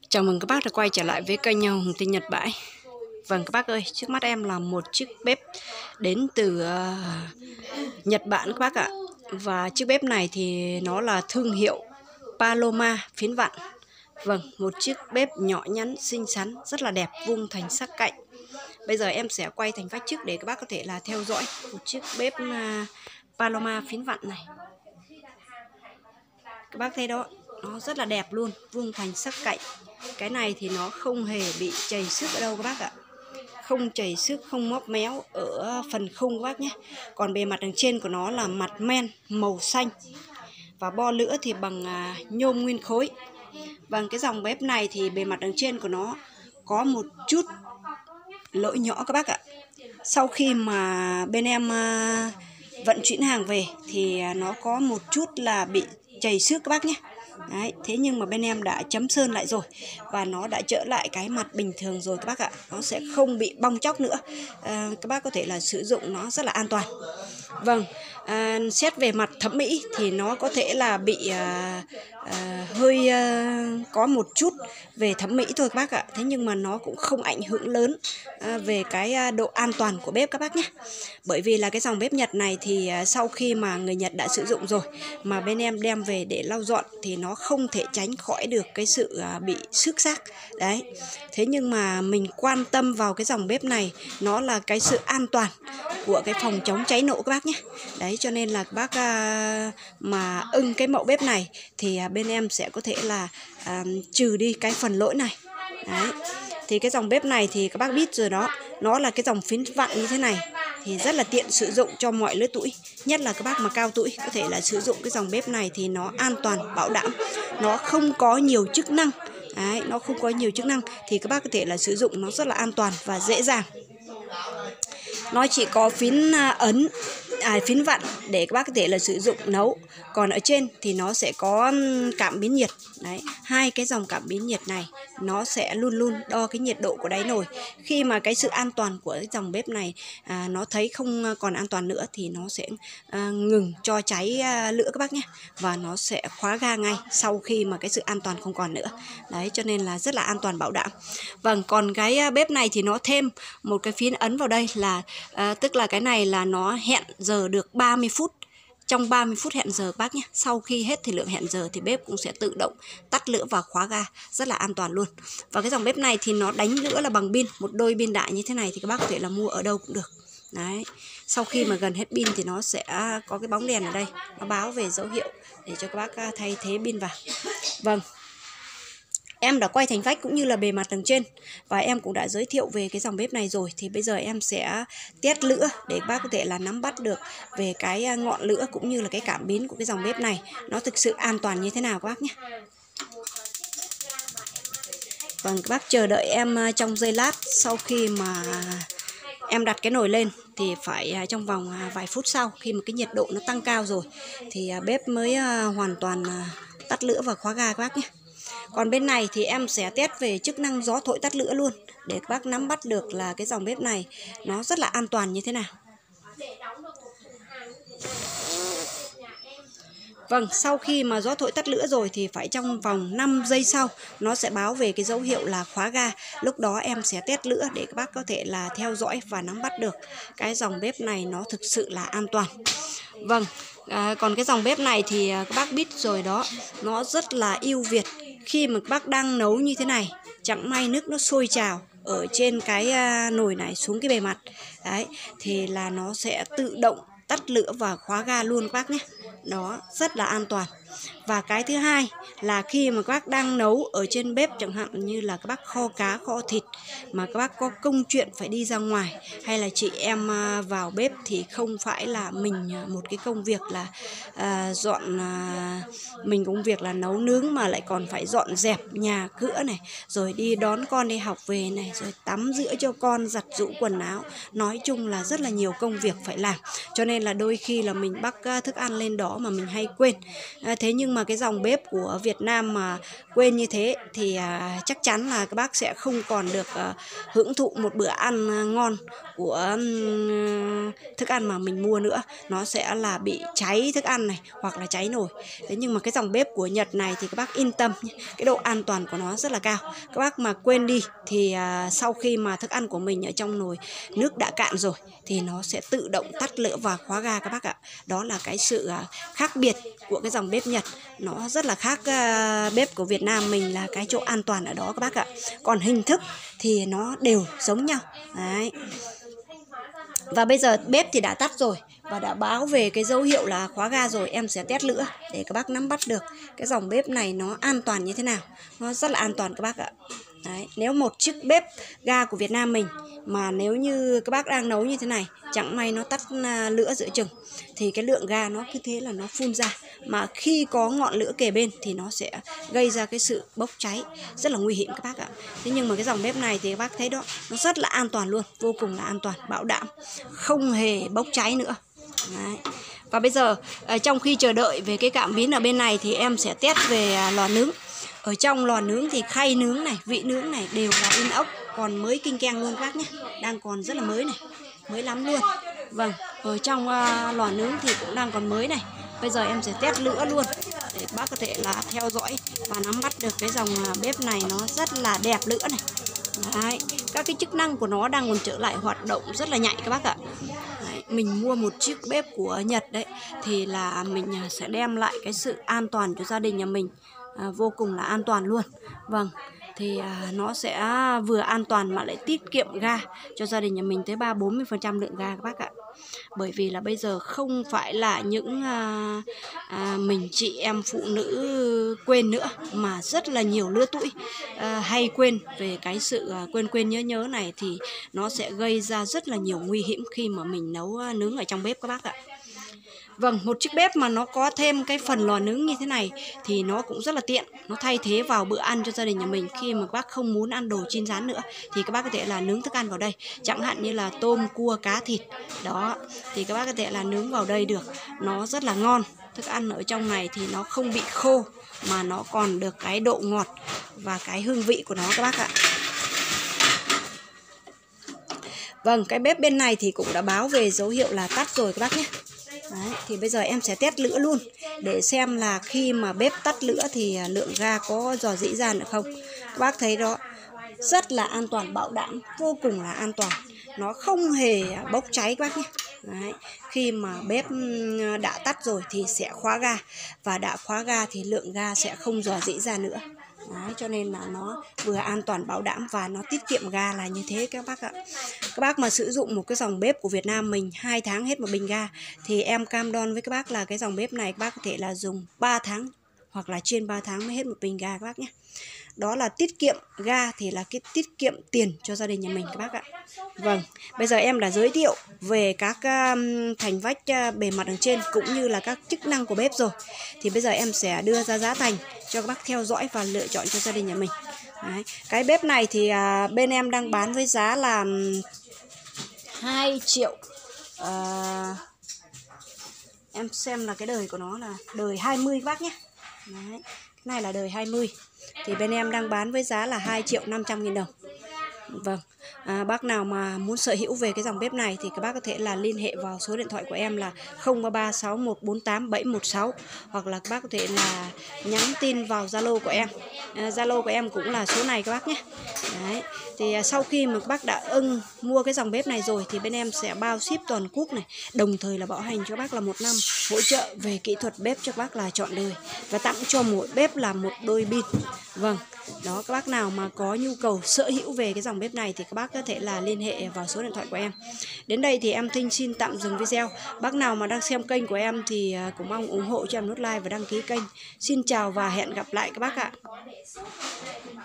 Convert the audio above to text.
Chào mừng các bác đã quay trở lại với kênh Hồng Tinh Nhật Bãi. Vâng các bác ơi, trước mắt em là một chiếc bếp đến từ Nhật Bản các bác ạ. Và chiếc bếp này thì nó là thương hiệu Paloma phiến vặn. Vâng, một chiếc bếp nhỏ nhắn, xinh xắn, rất là đẹp, vuông thành sắc cạnh. Bây giờ em sẽ quay thành vách trước để các bác có thể là theo dõi một chiếc bếp Paloma phiến vặn này. Các bác thấy đó, nó rất là đẹp luôn, vuông thành sắc cạnh. Cái này thì nó không hề bị chảy xước ở đâu các bác ạ. Không chảy xước, không móp méo ở phần khung các bác nhé. Còn bề mặt đằng trên của nó là mặt men màu xanh. Và bo lửa thì bằng nhôm nguyên khối. Vâng, cái dòng bếp này thì bề mặt đằng trên của nó có một chút lỗi nhỏ các bác ạ. Sau khi mà bên em vận chuyển hàng về thì nó có một chút là bị chảy xước các bác nhé. Đấy, thế nhưng mà bên em đã chấm sơn lại rồi và nó đã trở lại cái mặt bình thường rồi các bác ạ. Nó sẽ không bị bong chóc nữa. Các bác có thể là sử dụng nó rất là an toàn. Vâng, xét về mặt thẩm mỹ thì nó có thể là bị hơi có một chút về thẩm mỹ thôi các bác ạ. Thế nhưng mà nó cũng không ảnh hưởng lớn về cái độ an toàn của bếp các bác nhé. Bởi vì là cái dòng bếp Nhật này thì sau khi mà người Nhật đã sử dụng rồi mà bên em đem về để lau dọn thì nó không thể tránh khỏi được cái sự bị xước xác. Đấy. Thế nhưng mà mình quan tâm vào cái dòng bếp này nó là cái sự an toàn của cái phòng chống cháy nổ các bác nhé. Đấy, cho nên là các bác mà ưng cái mẫu bếp này thì bên em sẽ có thể là trừ đi cái phần lỗi này. Đấy. Thì cái dòng bếp này thì các bác biết rồi đó, nó là cái dòng phiến vặn như thế này thì rất là tiện sử dụng cho mọi lứa tuổi, nhất là các bác mà cao tuổi có thể là sử dụng cái dòng bếp này thì nó an toàn bảo đảm, nó không có nhiều chức năng. Đấy, nó không có nhiều chức năng thì các bác có thể là sử dụng nó rất là an toàn và dễ dàng. Nó chỉ có phiến phiến vặn để các bác có thể là sử dụng nấu. Còn ở trên thì nó sẽ có cảm biến nhiệt. Đấy, hai cái dòng cảm biến nhiệt này nó sẽ luôn luôn đo cái nhiệt độ của đáy nồi. Khi mà cái sự an toàn của cái dòng bếp này nó thấy không còn an toàn nữa thì nó sẽ ngừng cho cháy lửa các bác nhé. Và nó sẽ khóa ga ngay sau khi mà cái sự an toàn không còn nữa. Đấy, cho nên là rất là an toàn bảo đảm. Vâng, còn cái bếp này thì nó thêm một cái phiến ấn vào đây là tức là cái này là nó hẹn giờ được 30 phút. Trong 30 phút hẹn giờ bác nhé. Sau khi hết thời lượng hẹn giờ thì bếp cũng sẽ tự động tắt lửa và khóa ga. Rất là an toàn luôn. Và cái dòng bếp này thì nó đánh lửa là bằng pin. Một đôi pin đại như thế này thì các bác có thể là mua ở đâu cũng được. Đấy. Sau khi mà gần hết pin thì nó sẽ có cái bóng đèn ở đây. Nó báo về dấu hiệu để cho các bác thay thế pin vào. Vâng. Em đã quay thành vách cũng như là bề mặt đằng trên và em cũng đã giới thiệu về cái dòng bếp này rồi. Thì bây giờ em sẽ test lửa để bác có thể là nắm bắt được về cái ngọn lửa cũng như là cái cảm biến của cái dòng bếp này nó thực sự an toàn như thế nào các bác nhé. Vâng, các bác chờ đợi em trong giây lát. Sau khi mà em đặt cái nồi lên thì phải trong vòng vài phút sau, khi mà cái nhiệt độ nó tăng cao rồi thì bếp mới hoàn toàn tắt lửa và khóa ga các bác nhé. Còn bên này thì em sẽ test về chức năng gió thổi tắt lửa luôn để các bác nắm bắt được là cái dòng bếp này nó rất là an toàn như thế nào. Vâng, sau khi mà gió thổi tắt lửa rồi thì phải trong vòng 5 giây sau nó sẽ báo về cái dấu hiệu là khóa ga. Lúc đó em sẽ test lửa để các bác có thể là theo dõi và nắm bắt được cái dòng bếp này nó thực sự là an toàn. Vâng, còn cái dòng bếp này thì các bác biết rồi đó, nó rất là ưu việt. Khi mà các bác đang nấu như thế này, chẳng may nước nó sôi trào ở trên cái nồi này xuống cái bề mặt. Đấy, thì là nó sẽ tự động tắt lửa và khóa ga luôn các bác nhé. Đó, rất là an toàn. Và cái thứ hai là khi mà các bác đang nấu ở trên bếp, chẳng hạn như là các bác kho cá, kho thịt mà các bác có công chuyện phải đi ra ngoài, hay là chị em vào bếp thì không phải là mình một cái công việc là mình công việc là nấu nướng mà lại còn phải dọn dẹp nhà cửa này, rồi đi đón con đi học về này, rồi tắm rửa cho con, giặt giũ quần áo. Nói chung là rất là nhiều công việc phải làm. Cho nên là đôi khi là mình bắc thức ăn lên đó mà mình hay quên. Thế thế nhưng mà cái dòng bếp của Việt Nam mà quên như thế thì chắc chắn là các bác sẽ không còn được hưởng thụ một bữa ăn ngon của thức ăn mà mình mua nữa. Nó sẽ là bị cháy thức ăn này hoặc là cháy nồi. Thế nhưng mà cái dòng bếp của Nhật này thì các bác yên tâm nhé, cái độ an toàn của nó rất là cao. Các bác mà quên đi thì sau khi mà thức ăn của mình ở trong nồi nước đã cạn rồi thì nó sẽ tự động tắt lửa và khóa ga các bác ạ. Đó là cái sự khác biệt của cái dòng bếp Nhật. Nó rất là khác bếp của Việt Nam mình là cái chỗ an toàn ở đó các bác ạ. Còn hình thức thì nó đều giống nhau. Đấy. Và bây giờ bếp thì đã tắt rồi và đã báo về cái dấu hiệu là khóa ga rồi. Em sẽ test lửa để các bác nắm bắt được cái dòng bếp này nó an toàn như thế nào. Nó rất là an toàn các bác ạ. Đấy, nếu một chiếc bếp ga của Việt Nam mình mà nếu như các bác đang nấu như thế này, chẳng may nó tắt lửa giữa chừng thì cái lượng ga nó cứ thế là nó phun ra, mà khi có ngọn lửa kề bên thì nó sẽ gây ra cái sự bốc cháy rất là nguy hiểm các bác ạ. Thế nhưng mà cái dòng bếp này thì các bác thấy đó, nó rất là an toàn luôn, vô cùng là an toàn, bảo đảm không hề bốc cháy nữa. Đấy. Và bây giờ trong khi chờ đợi về cái cảm biến ở bên này thì em sẽ test về lò nướng. Ở trong lò nướng thì khay nướng này, vị nướng này đều là inox, còn mới kinh keng luôn các bác nhé. Đang còn rất là mới này, mới lắm luôn. Vâng, ở trong lò nướng thì cũng đang còn mới này. Bây giờ em sẽ test lửa luôn để bác có thể là theo dõi và nắm bắt được cái dòng bếp này nó rất là đẹp lửa này. Đấy, các cái chức năng của nó đang còn trở lại hoạt động rất là nhạy các bác ạ. Đấy, mình mua một chiếc bếp của Nhật đấy thì là mình sẽ đem lại cái sự an toàn cho gia đình nhà mình, vô cùng là an toàn luôn. Vâng, thì nó sẽ vừa an toàn mà lại tiết kiệm ga cho gia đình nhà mình tới 30-40% lượng ga các bác ạ. Bởi vì là bây giờ không phải là những mình chị em phụ nữ quên nữa, mà rất là nhiều lứa tuổi hay quên. Về cái sự quên nhớ này thì nó sẽ gây ra rất là nhiều nguy hiểm khi mà mình nấu nướng ở trong bếp các bác ạ. Vâng, một chiếc bếp mà nó có thêm cái phần lò nướng như thế này thì nó cũng rất là tiện. Nó thay thế vào bữa ăn cho gia đình nhà mình. Khi mà các bác không muốn ăn đồ chiên rán nữa thì các bác có thể là nướng thức ăn vào đây. Chẳng hạn như là tôm, cua, cá, thịt. Đó, thì các bác có thể là nướng vào đây được. Nó rất là ngon. Thức ăn ở trong này thì nó không bị khô mà nó còn được cái độ ngọt và cái hương vị của nó các bác ạ. Vâng, cái bếp bên này thì cũng đã báo về dấu hiệu là tắt rồi các bác nhé. Đấy, thì bây giờ em sẽ test lửa luôn để xem là khi mà bếp tắt lửa thì lượng ga có rò rỉ ra nữa không. Các bác thấy đó, rất là an toàn, bảo đảm vô cùng là an toàn. Nó không hề bốc cháy các bác nhé. Đấy, khi mà bếp đã tắt rồi thì sẽ khóa ga, và đã khóa ga thì lượng ga sẽ không rò rỉ ra nữa. Đấy, cho nên là nó vừa an toàn bảo đảm và nó tiết kiệm ga là như thế các bác ạ. Các bác mà sử dụng một cái dòng bếp của Việt Nam mình 2 tháng hết một bình ga thì em cam đoan với các bác là cái dòng bếp này các bác có thể là dùng 3 tháng hoặc là trên 3 tháng mới hết một bình ga các bác nhé. Đó là tiết kiệm ga thì là cái tiết kiệm tiền cho gia đình nhà mình các bác ạ. Vâng, bây giờ em đã giới thiệu về các thành vách bề mặt đằng trên cũng như là các chức năng của bếp rồi. Thì bây giờ em sẽ đưa ra giá thành cho các bác theo dõi và lựa chọn cho gia đình nhà mình. Đấy. Cái bếp này thì bên em đang bán với giá là 2 triệu. Em xem là cái đời của nó là đời 20 các bác nhé. Đấy. Cái này là đời 20. Thì bên em đang bán với giá là 2.500.000 đồng. Vâng, bác nào mà muốn sở hữu về cái dòng bếp này thì các bác có thể là liên hệ vào số điện thoại của em là 0336148716, hoặc là các bác có thể là nhắn tin vào Zalo của em. Zalo của em cũng là số này các bác nhé. Đấy. Thì sau khi mà các bác đã mua cái dòng bếp này rồi thì bên em sẽ bao ship toàn quốc này, đồng thời là bảo hành cho các bác là 1 năm, hỗ trợ về kỹ thuật bếp cho các bác là trọn đời, và tặng cho mỗi bếp là một đôi pin. Vâng, đó, các bác nào mà có nhu cầu sở hữu về cái dòng bếp này thì các bác có thể là liên hệ vào số điện thoại của em. Đến đây thì em Thinh xin tạm dừng video. Bác nào mà đang xem kênh của em thì cũng mong ủng hộ cho em nút like và đăng ký kênh. Xin chào và hẹn gặp lại các bác ạ.